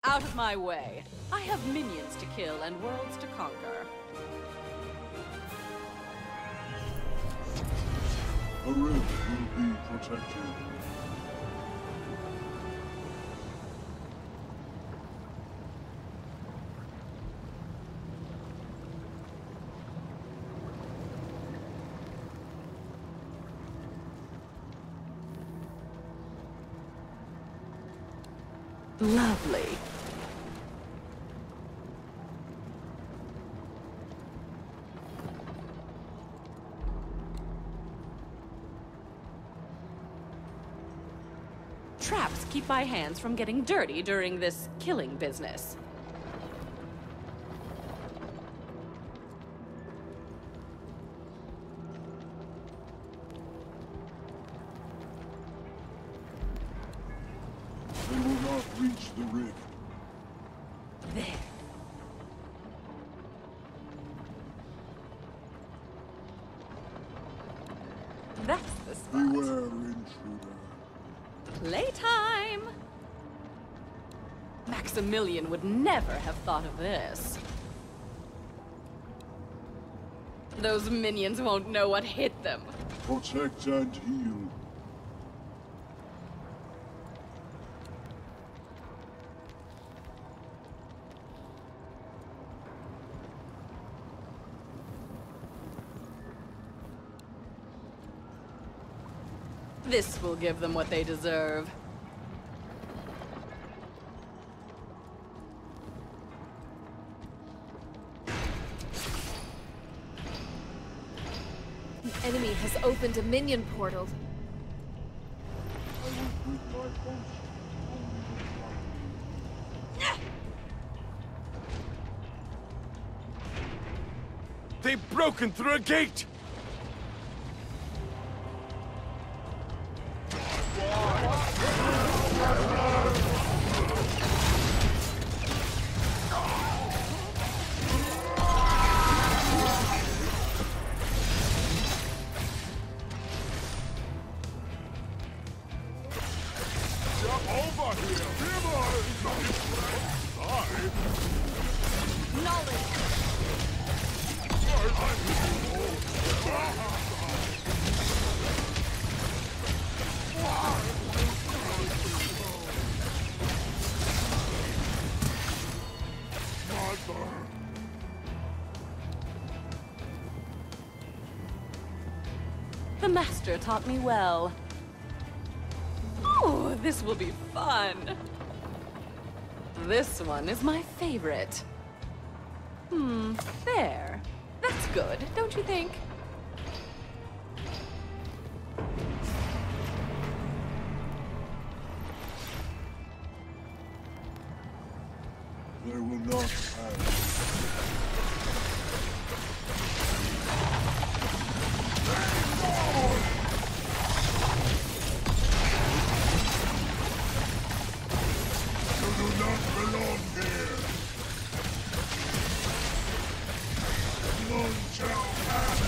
Out of my way. I have minions to kill and worlds to conquer. A rift will be protected. Lovely. Traps keep my hands from getting dirty during this killing business. They will not reach the rift. There. That's the spot. Beware, intruder. Playtime! Maximilian would never have thought of this. Those minions won't know what hit them. Protect and heal. This will give them what they deserve. The enemy has opened a minion portal. I will bring my host only with They've broken through a gate! The master taught me well. Oh, this will be fun. This one is my favorite. There. That's good, don't you think? They will not pass. You do not belong here. None shall pass.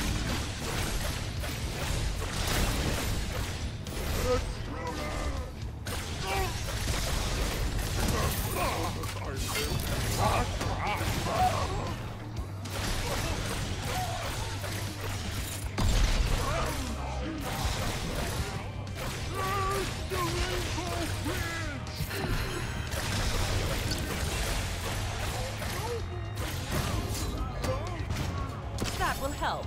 That will help.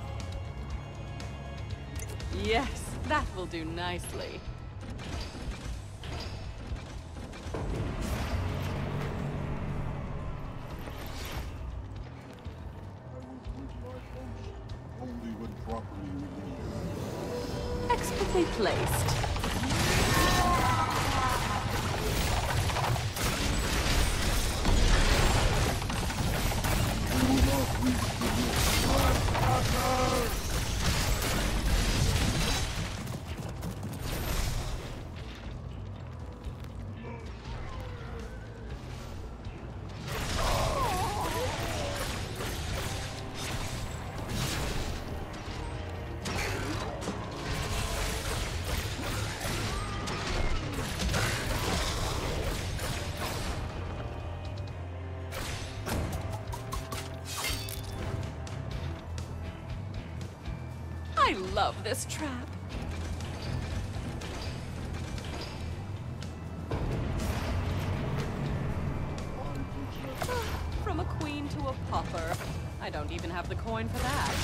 Yes, that will do nicely. Only when properly relieved. Expertly placed. We will not reach the rift. love this trap. From a queen to a pauper. I don't even have the coin for that.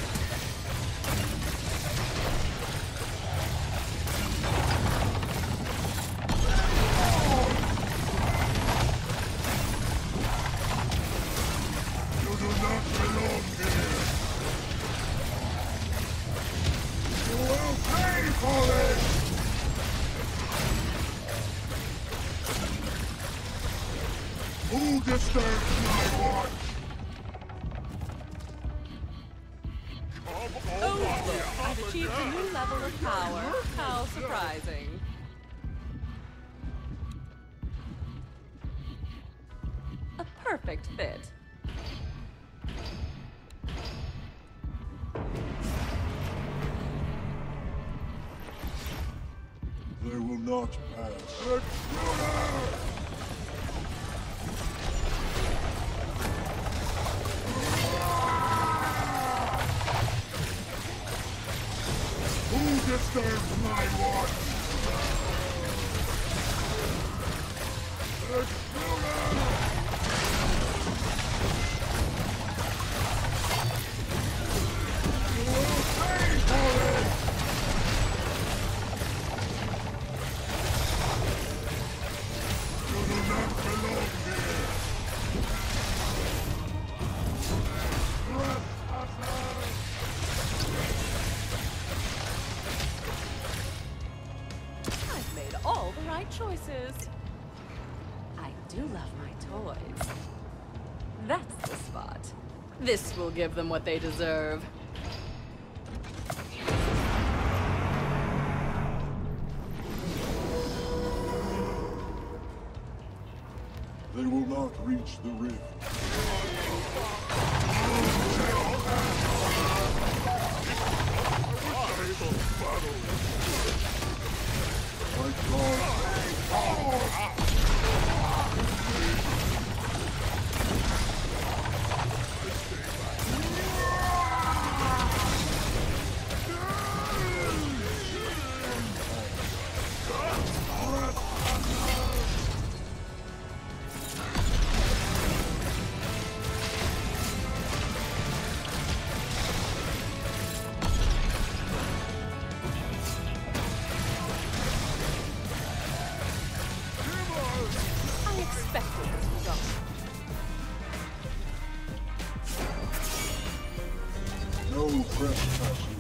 You do not belong here. You will pay for it! Who disturbs my watch? Oh, look, I've achieved a new level of power. How surprising. A perfect fit. They will not pass. Intruder! Who disturbs my watch? Intruder! You will pay for it! You do not belong here! Trespassers! I've made all the right choices. I do love my toys. That's the spot. This will give them what they deserve. They will not reach the rift. My God! I expected this result. No trespassers.